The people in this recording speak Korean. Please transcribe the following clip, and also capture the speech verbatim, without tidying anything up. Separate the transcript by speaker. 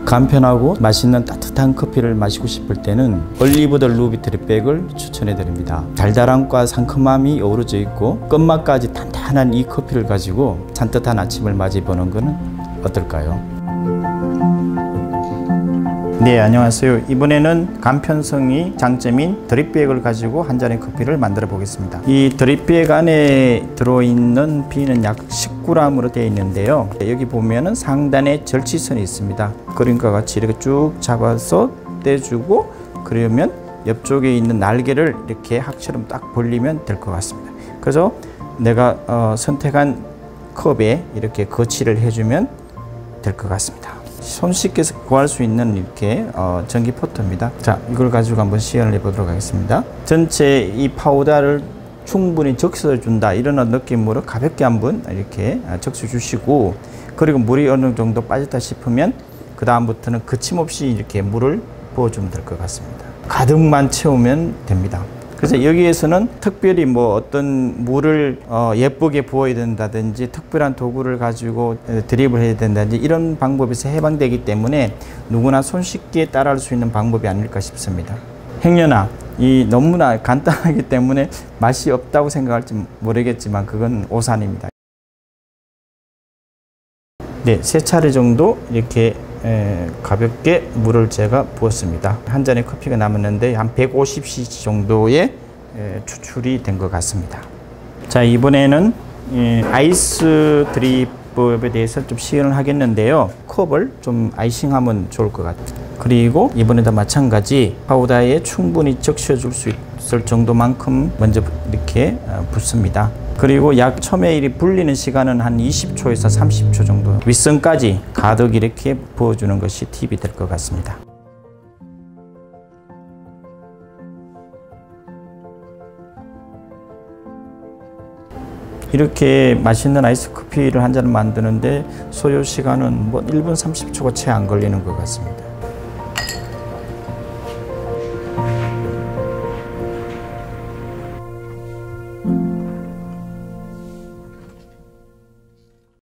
Speaker 1: 간편하고 맛있는 따뜻한 커피를 마시고 싶을 때는 올리브 더 루비 드립백을 추천해 드립니다. 달달함과 상큼함이 어우러져 있고 끝맛까지 단단한 이 커피를 가지고 산뜻한 아침을 맞이해보는 것은 어떨까요? 네, 안녕하세요. 이번에는 간편성이 장점인 드립백을 가지고 한 잔의 커피를 만들어 보겠습니다. 이 드립백 안에 들어있는 비는 약 십 그램으로 되어 있는데요. 여기 보면은 상단에 절취선이 있습니다. 그림과 같이 이렇게 쭉 잡아서 떼주고, 그러면 옆쪽에 있는 날개를 이렇게 학처럼 딱 벌리면 될 것 같습니다. 그래서 내가 어, 선택한 컵에 이렇게 거치를 해주면 될 것 같습니다. 손쉽게 구할 수 있는 이렇게 어, 전기 포터입니다. 자, 이걸 가지고 한번 시연을 해보도록 하겠습니다. 전체 이 파우더를 충분히 적셔 준다 이런 느낌으로 가볍게 한번 이렇게 적셔 주시고, 그리고 물이 어느 정도 빠졌다 싶으면 그 다음부터는 거침없이 이렇게 물을 부어주면 될 것 같습니다. 가득만 채우면 됩니다. 그래서 여기에서는 특별히 뭐 어떤 물을 어 예쁘게 부어야 된다든지 특별한 도구를 가지고 드립을 해야 된다든지 이런 방법에서 해방되기 때문에 누구나 손쉽게 따라할 수 있는 방법이 아닐까 싶습니다. 행여나 이 너무나 간단하기 때문에 맛이 없다고 생각할지 모르겠지만 그건 오산입니다. 네, 세 차례 정도 이렇게 에, 가볍게 물을 제가 부었습니다. 한 잔의 커피가 남았는데 한 백오십 씨씨 정도의 에, 추출이 된 것 같습니다. 자, 이번에는 에, 아이스 드립법에 대해서 좀 시연을 하겠는데요. 컵을 좀 아이싱하면 좋을 것 같아요. 그리고 이번에도 마찬가지 파우더에 충분히 적셔줄 수 있을 정도만큼 먼저 이렇게 어, 붓습니다. 그리고 약 처음에 이 불리는 시간은 한 이십 초에서 삼십 초 정도, 윗선까지 가득 이렇게 부어주는 것이 팁이 될 것 같습니다. 이렇게 맛있는 아이스 커피를 한 잔 만드는데 소요 시간은 뭐 일 분 삼십 초가 채 안 걸리는 것 같습니다.